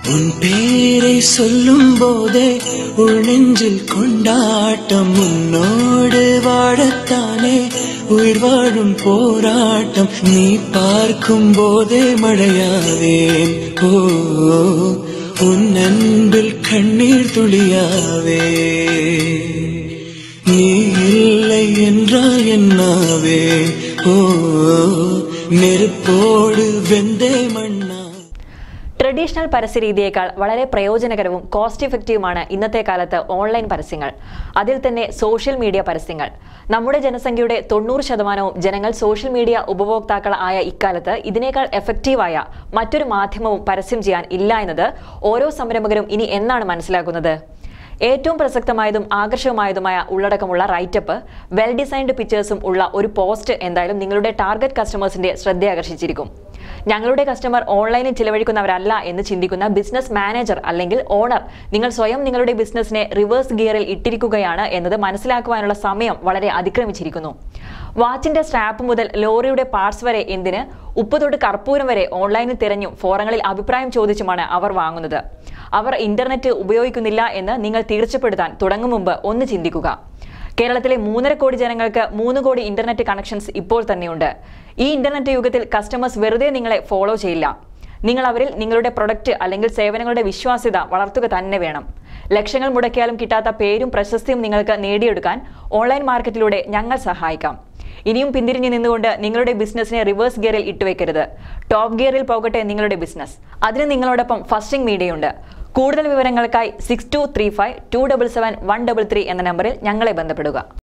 உன் பேரை சொல்லும் போதே உள்நெஞ்சில் கொண்டாட்டம் உன்னோடு வாழத்தானே உயிர் வாழும் போராட்டம் நீ பார்க்கும் போதே மழையாவேன் ஓ உன் அன்பில் கண்ணீர் துளியாவே நீ இல்லை என்றால் என்னாவே ഓ നെരുപ്പോട് വെന്തേ മണ്ണ. ട്രഡീഷണൽ പരസ്യരീതിയേക്കാൾ വളരെ പ്രയോജനകരവും കോസ്റ്റ് ഇഫക്റ്റീവുമാണ് ഇന്നത്തെ കാലത്ത് ഓൺലൈൻ പരസ്യങ്ങൾ. അതിൽ തന്നെ സോഷ്യൽ മീഡിയ പരസ്യങ്ങൾ. നമ്മുടെ ജനസംഖ്യയുടെ 90% ജനങ്ങൾ സോഷ്യൽ മീഡിയ ഉപഭോക്താക്കൾ ആയ ഇക്കാലത്ത് ഇതിനേക്കാൾ എഫക്റ്റീവായ മറ്റൊരു മാധ്യമവും പരസ്യം ചെയ്യാൻ ഇല്ല എന്നത് ഓരോ സംരംഭകരും ഇനി എന്നാണ് മനസ്സിലാക്കുന്നത്. ഏറ്റവും പ്രസക്തമായതും ആകർഷകമായതുമായ ഉള്ളടക്കമുള്ള റൈറ്റപ്പ്, വെൽ ഡിസൈൻഡ് പിക്ചേഴ്സും ഉള്ള ഒരു പോസ്റ്റ് എന്തായാലും നിങ്ങളുടെ ടാർഗറ്റ് കസ്റ്റമേഴ്സിന്റെ ശ്രദ്ധയാകർഷിച്ചിരിക്കും. ഞങ്ങളുടെ കസ്റ്റമർ ഓൺലൈനിൽ ചിലവഴിക്കുന്നവരല്ല എന്ന് ചിന്തിക്കുന്ന ബിസിനസ് മാനേജർ അല്ലെങ്കിൽ ഓണർ നിങ്ങൾ സ്വയം നിങ്ങളുടെ ബിസിനസിനെ റിവേഴ്സ് ഗിയറിൽ ഇട്ടിരിക്കുകയാണ് എന്നത് മനസ്സിലാക്കുവാനുള്ള സമയം വളരെ അതിക്രമിച്ചിരിക്കുന്നു. വാച്ചിന്റെ സ്ട്രാപ്പ് മുതൽ ലോറിയുടെ പാർട്സ് വരെ എന്തിന് ഉപ്പ് തൊട്ട് കർപ്പൂരം വരെ ഓൺലൈനിൽ തിരഞ്ഞും ഫോറങ്ങളിൽ അഭിപ്രായം ചോദിച്ചുമാണ് അവർ വാങ്ങുന്നത്. അവർ ഇന്റർനെറ്റ് ഉപയോഗിക്കുന്നില്ല എന്ന് നിങ്ങൾ തീർച്ചപ്പെടുത്താൻ തുടങ്ങും മുമ്പ് ഒന്ന് ചിന്തിക്കുക. കേരളത്തിലെ 3.5 കോടി ജനങ്ങൾക്ക് 3 കോടി ഇന്റർനെറ്റ് കണക്ഷൻസ് ഇപ്പോൾ തന്നെയുണ്ട്. ഈ ഇന്റർനെറ്റ് യുഗത്തിൽ കസ്റ്റമേഴ്സ് വെറുതെ നിങ്ങളെ ഫോളോ ചെയ്യില്ല. നിങ്ങൾ അവരിൽ നിങ്ങളുടെ പ്രൊഡക്റ്റ് അല്ലെങ്കിൽ സേവനങ്ങളുടെ വിശ്വാസ്യത വളർത്തുക തന്നെ വേണം. ലക്ഷങ്ങൾ മുടക്കിയാലും കിട്ടാത്ത പേരും പ്രശസ്തിയും നിങ്ങൾക്ക് നേടിയെടുക്കാൻ ഓൺലൈൻ മാർക്കറ്റിലൂടെ ഞങ്ങൾ സഹായിക്കാം. ഇനിയും പിന്തിരിഞ്ഞു നിന്നുകൊണ്ട് നിങ്ങളുടെ ബിസിനസിനെ റിവേഴ്സ് ഗിയറിൽ ഇട്ടുവെക്കരുത്. ടോപ്പ് ഗിയറിൽ പോകട്ടെ നിങ്ങളുടെ ബിസിനസ്. അതിന് നിങ്ങളോടൊപ്പം ഫസ്റ്റിംഗ് മീഡിയയുണ്ട്. കൂടുതൽ വിവരങ്ങൾക്കായി 6235 277 133 എന്ന നമ്പറിൽ ഞങ്ങളെ ബന്ധപ്പെടുക.